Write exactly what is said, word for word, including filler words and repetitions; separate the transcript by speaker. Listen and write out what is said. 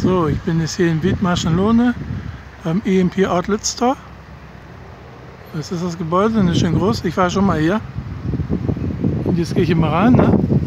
Speaker 1: So, ich bin jetzt hier in Wiedmarschen-Lohne beim E M P Outlet Store. Das ist das Gebäude, das ist schön groß. Ich war schon mal hier. Und jetzt gehe ich hier mal rein. Ne?